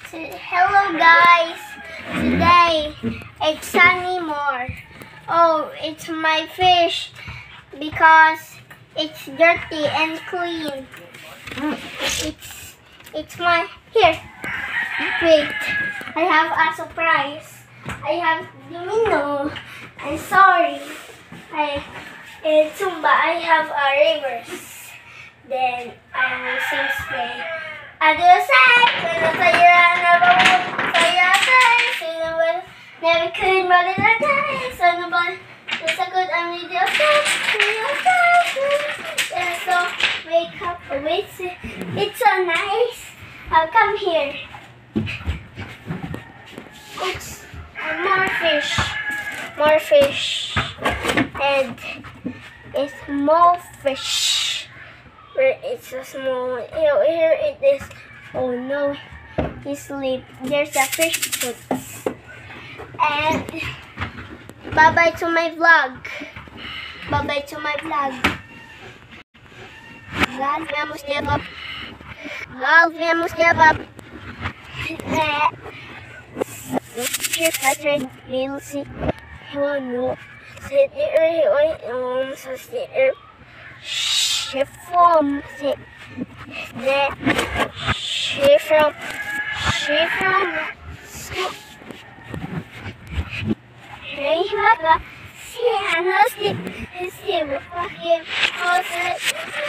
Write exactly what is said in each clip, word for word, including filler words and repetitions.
Hello guys, today it's sunny more. Oh, it's my fish because it's dirty and clean. It's it's my here. Wait, I have a surprise. I have Domino. I'm sorry. I in Zumba I have a reverse. Then I will sing spray. Adios, never could, but in our time, son of a it's a good only just so wake up, wait, it's so nice. I'll come here. It's uh, more fish, more fish, and it's more fish. Where it's a small, here, here it is. Oh no, he sleep. There's a fish foot. And bye bye to my vlog. Bye bye to my vlog. God, vemos never. God, vemos never. Here, Patrick, we'll see. Oh no, sit there, oh, so sit there. She from the she from she from hey mama see I know see see what fucking house it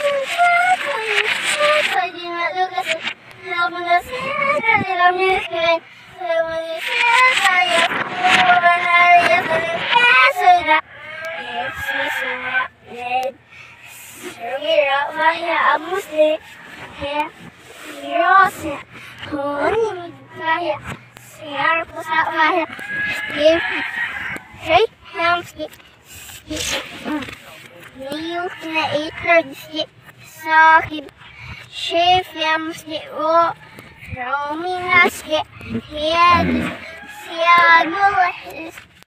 I did not look at it I'm gonna say that I'm just kidding so when you say that you're when I just answer that it's me so Mira, vaya a musli, ya, rosa, honey, vaya, siar pusa vaya, skip, hey, ham skip, skip, milk na eater skip, sakib, chef yam skip, oh, roaming na skip, head, siar,